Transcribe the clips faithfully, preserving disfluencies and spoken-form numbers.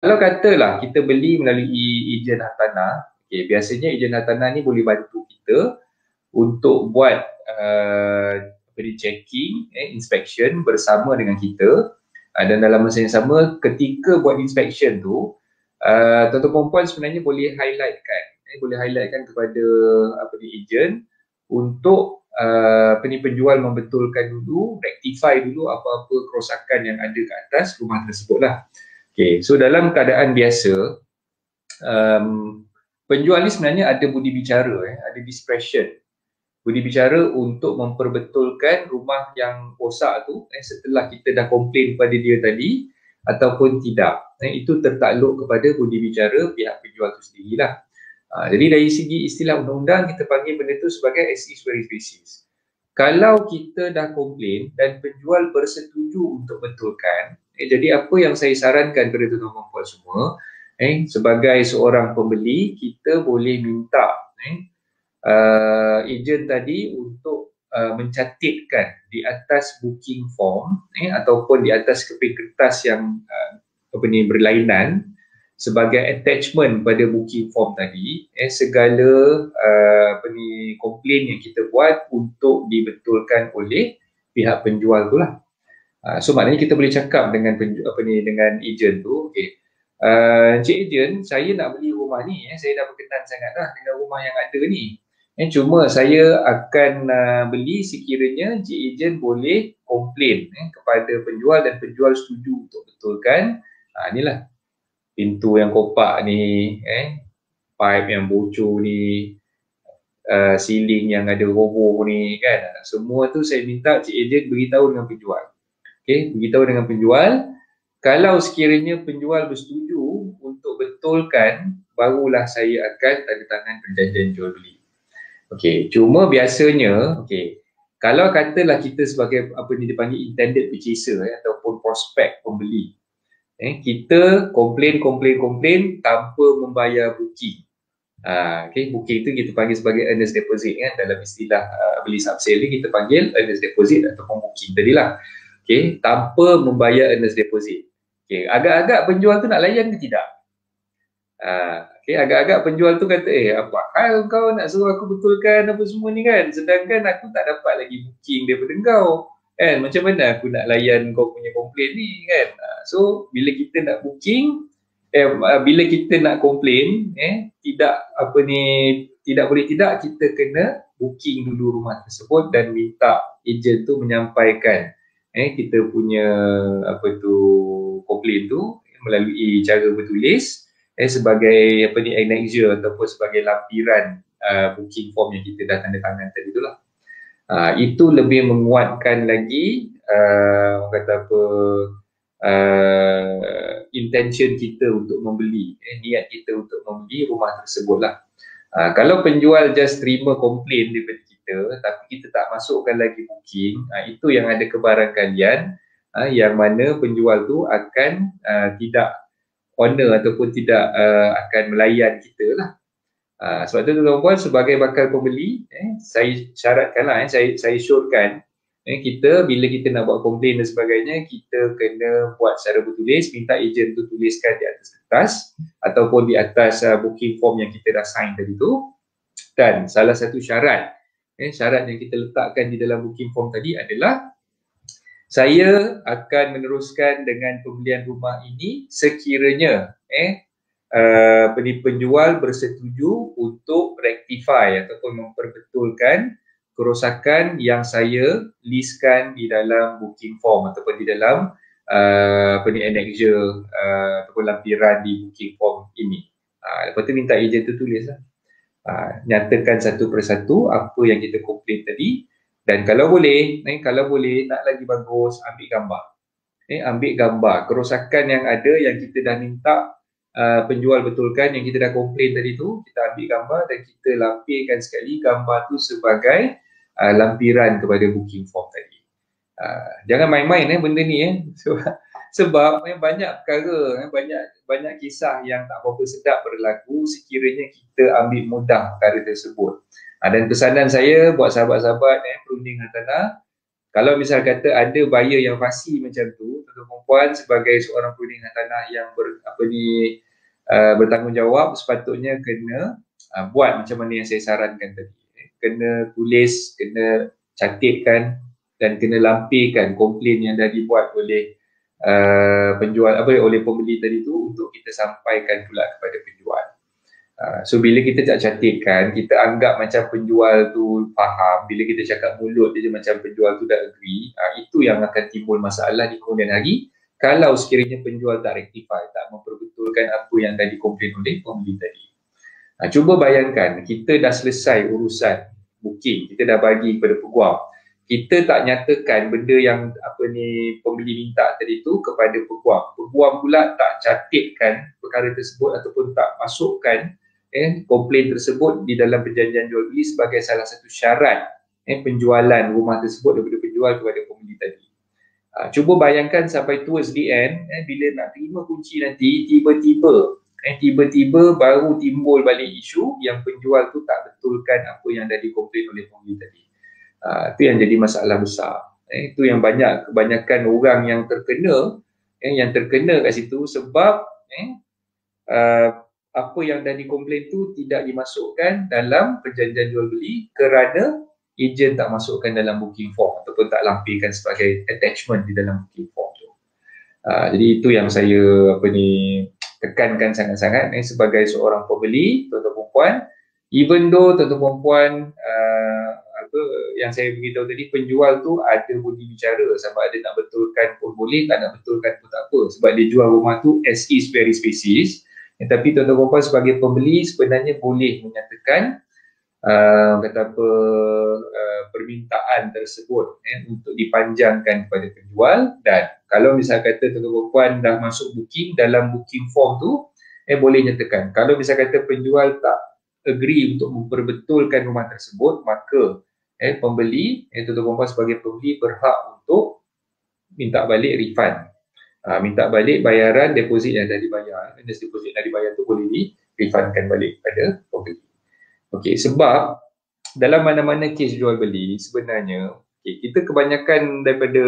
Kalau katalah kita beli melalui ejen hartanah, okay, biasanya ejen hartanah ni boleh bantu kita untuk buat uh, checking, eh, inspection bersama dengan kita, uh, dan dalam masa yang sama ketika buat inspection tu, uh, tuan-tuan perempuan sebenarnya boleh highlightkan, eh, boleh highlightkan kepada apa ni ejen untuk uh, apa ni penjual membetulkan dulu, rectify dulu apa-apa kerosakan yang ada ke atas rumah tersebut lah. Okay, so dalam keadaan biasa, um, penjual ni sebenarnya ada budi bicara, eh, ada discretion. Budi bicara untuk memperbetulkan rumah yang rosak tu eh, setelah kita dah komplain kepada dia tadi ataupun tidak. Eh, itu tertakluk kepada budi bicara pihak penjual tu sendirilah. Uh, jadi dari segi istilah undang-undang kita panggil benda tu sebagai as is where is basis. Kalau kita dah komplain dan penjual bersetuju untuk betulkan, eh, jadi apa yang saya sarankan kepada tuan-tuan puan semua, eh, sebagai seorang pembeli, kita boleh minta eh, uh, ejen tadi untuk uh, mencatatkan di atas booking form eh, ataupun di atas keping kertas yang uh, apa ni berlainan sebagai attachment pada booking form tadi, eh, segala uh, apa ni komplain yang kita buat untuk dibetulkan oleh pihak penjual tu lah. Uh, so maknanya kita boleh cakap dengan penju- apa ni dengan ejen tu, okey, uh, Encik Ejen, saya nak beli rumah ni, eh, saya dah berkenan sangat dah dengan rumah yang ada ni. Eh, cuma saya akan uh, beli sekiranya Encik Ejen boleh komplain eh, kepada penjual dan penjual setuju untuk betulkan. Uh, inilah pintu yang kopak ni, eh, pipe yang bocor ni, uh, ceiling yang ada roboh ni kan. Semua tu saya minta Cik Ejen beritahu dengan penjual. Okey, beritahu dengan penjual. Kalau sekiranya penjual bersetuju untuk betulkan, barulah saya akan tanda tangan perjanjian jual beli. Okey, cuma biasanya, okey, kalau katalah kita sebagai apa ni dipanggil intended purchaser eh, ataupun prospek pembeli, Eh, kita komplain, komplain, komplain tanpa membayar booking. Uh, okay, booking itu kita panggil sebagai earnest deposit kan, dalam istilah uh, beli subsale ni kita panggil earnest deposit ataupun booking tadilah. Okay, tanpa membayar earnest deposit. Okay, agak-agak penjual tu nak layan ke tidak? Uh, okay, agak-agak penjual tu kata, eh apa hal kau nak suruh aku betulkan apa semua ni kan, sedangkan aku tak dapat lagi booking daripada kau. Kan, macam mana aku nak layan kau punya komplain ni kan. So bila kita nak booking, eh, bila kita nak komplain, eh, tidak apa ni tidak boleh tidak kita kena booking dulu rumah tersebut dan minta ejen tu menyampaikan eh, kita punya apa tu komplain tu melalui cara bertulis eh, sebagai apa ni annexure ataupun sebagai lampiran uh, booking form yang kita dah tanda tangan tadi tu lah. Uh, itu lebih menguatkan lagi uh, orang kata apa uh, intention kita untuk membeli, eh, niat kita untuk membeli rumah tersebut lah. Uh, kalau penjual just terima komplain daripada kita tapi kita tak masukkan lagi booking, uh, itu yang ada kebarangkalian uh, yang mana penjual tu akan uh, tidak honor ataupun tidak uh, akan melayan kita lah. Uh, sebab tu tuan-tuan sebagai bakal pembeli, eh, saya syaratkanlah, eh, saya saya syorkan eh, kita bila kita nak buat komplain dan sebagainya, kita kena buat secara bertulis, minta ejen tu tuliskan di atas kertas ataupun di atas uh, booking form yang kita dah sign tadi tu. Dan salah satu syarat, eh, syarat yang kita letakkan di dalam booking form tadi adalah saya akan meneruskan dengan pembelian rumah ini sekiranya eh Uh, penjual bersetuju untuk rectify ataupun memperbetulkan kerosakan yang saya listkan di dalam booking form ataupun di dalam uh, apa ni annexure uh, ataupun lampiran di booking form ini. Uh, lepas tu minta ejen tu tulis lah. Uh, nyatakan satu persatu apa yang kita komplain tadi, dan kalau boleh, eh, kalau boleh nak lagi bagus, ambil gambar. Eh, ambil gambar kerosakan yang ada yang kita dah minta Uh, penjual betulkan, yang kita dah komplain tadi tu, kita ambil gambar dan kita lampirkan sekali gambar tu sebagai uh, lampiran kepada booking form tadi. Uh, jangan main-main eh benda ni eh. So, sebab eh, banyak perkara, eh, banyak banyak kisah yang tak berapa sedap berlaku sekiranya kita ambil mudah perkara tersebut. Uh, dan pesanan saya buat sahabat-sahabat eh, perunding hartanah, Kalau misal kata ada buyer yang fasih macam tu, tuan-tuan puan sebagai seorang perunding tanah yang ber, apa ni uh, bertanggungjawab, sepatutnya kena uh, buat macam mana yang saya sarankan tadi. Kena tulis, kena catatkan dan kena lampirkan komplain yang dah dibuat oleh uh, penjual apa oleh pembeli tadi tu untuk kita sampaikan pula kepada penjual. Uh, so bila kita tak catatkan, kita anggap macam penjual tu faham. Bila kita cakap mulut dia macam penjual tu dah agree, uh, itu yang akan timbul masalah di kemudian hari kalau sekiranya penjual tak rectify, tak memperbetulkan apa yang dah dikomplain oleh pembeli tadi. Uh, cuba bayangkan, kita dah selesai urusan booking, kita dah bagi kepada peguam, kita tak nyatakan benda yang apa ni pembeli minta tadi tu kepada peguam. Peguam pula tak catatkan perkara tersebut ataupun tak masukkan eh, komplain tersebut di dalam perjanjian jual beli sebagai salah satu syarat eh, penjualan rumah tersebut daripada penjual kepada pembeli tadi. Uh, cuba bayangkan sampai towards the end, eh, bila nak terima kunci nanti, tiba-tiba eh, tiba-tiba baru timbul balik isu yang penjual tu tak betulkan apa yang dah dikomplain oleh pembeli tadi. Uh, itu yang jadi masalah besar. Eh, itu yang banyak kebanyakan orang yang terkena, eh, yang terkena kat situ sebab eh, uh, apa yang dah dikomplain tu tidak dimasukkan dalam perjanjian jual beli kerana ejen tak masukkan dalam booking form ataupun tak lampirkan sebagai attachment di dalam booking form tu. Uh, jadi itu yang saya apa ni tekankan sangat-sangat eh, sebagai seorang pembeli, tuan-tuan puan, even though tuan-tuan puan uh, apa yang saya beritahu tadi, penjual tu ada budi bicara sama ada nak betulkan pun boleh, tak nak betulkan pun tak apa sebab dia jual rumah tu as is very species. Ya, tapi tuan-tuan puan sebagai pembeli sebenarnya boleh menyatakan uh, kata apa uh, permintaan tersebut eh, untuk dipanjangkan kepada penjual, dan kalau misal kata tuan-tuan puan dah masuk booking, dalam booking form tu eh boleh nyatakan kalau misal kata penjual tak agree untuk memperbetulkan rumah tersebut, maka Eh, pembeli, eh, tuan-tuan puan sebagai pembeli berhak untuk minta balik refund. Ha, minta balik bayaran deposit yang dah dibayar. Dan deposit yang dah dibayar tu boleh di-refundkan balik kepada pembeli. Okey, sebab dalam mana-mana kes jual beli sebenarnya, okay, kita kebanyakan daripada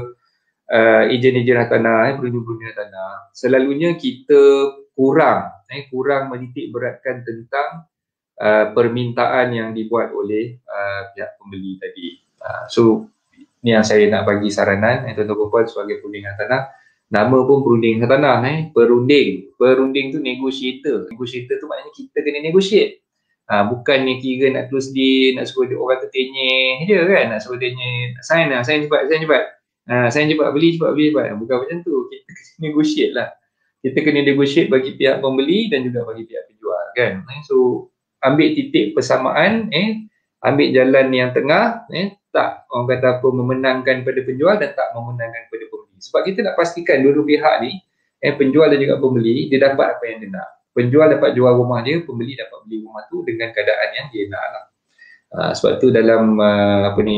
uh, ejen-ejen hartanah, eh, perunding-perunding hartanah, selalunya kita kurang, eh, kurang menitik beratkan tentang Uh, permintaan yang dibuat oleh uh, pihak pembeli tadi. Uh, so ni yang saya nak bagi saranan eh, tuan-tuan puan sebagai perunding hartanah. Nama pun perunding hartanah, eh, perunding. Perunding tu negotiator. Negotiator tu maknanya kita kena negotiate. Uh, bukannya kira nak close deal, nak suruh dia orang tertenyeh je kan, nak suruh dia sign lah, sign cepat, sign cepat. Uh, sign cepat, beli cepat, beli cepat. Bukan macam tu. Kita kena negotiate lah. Kita kena negotiate bagi pihak pembeli dan juga bagi pihak penjual kan. Eh, so ambil titik persamaan, eh, ambil jalan yang tengah, eh, tak orang kata apa memenangkan pada penjual dan tak memenangkan pada pembeli. Sebab kita nak pastikan dua-dua pihak ni, eh, penjual dan juga pembeli, dia dapat apa yang dia nak. Penjual dapat jual rumah dia, pembeli dapat beli rumah tu dengan keadaan yang dia nak lah. Uh, sebab tu dalam uh, apa ni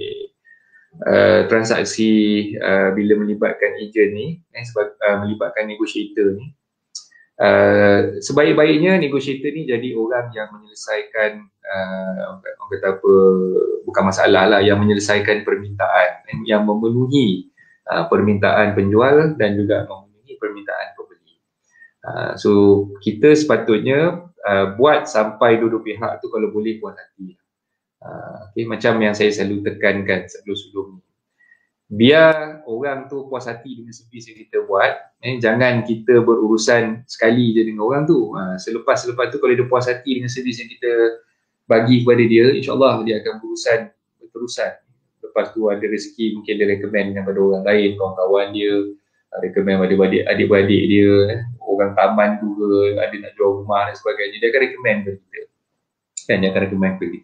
uh, transaksi uh, bila melibatkan ejen ni, eh, sebab uh, melibatkan negotiator ni, Uh, sebaik-baiknya negotiator ni jadi orang yang menyelesaikan uh, orang kata apa, bukan masalah lah, yang menyelesaikan permintaan, yang memenuhi uh, permintaan penjual dan juga memenuhi permintaan pembeli. Uh, so kita sepatutnya uh, buat sampai dua-dua pihak tu kalau boleh puas hati. Uh, okay, macam yang saya selalu tekankan sebelum-sebelum ni, biar orang tu puas hati dengan servis yang kita buat, eh, jangan kita berurusan sekali je dengan orang tu. Ha, selepas-selepas tu kalau dia puas hati dengan servis yang kita bagi kepada dia, insyaAllah dia akan berurusan berterusan. Lepas tu ada rezeki, mungkin dia recommend dengan pada orang lain, kawan-kawan dia, recommend pada adik-beradik dia, eh, orang taman tu ke, ada nak jual rumah dan sebagainya, dia akan recommend kepada kita. Kan, dia akan recommend kepada kita.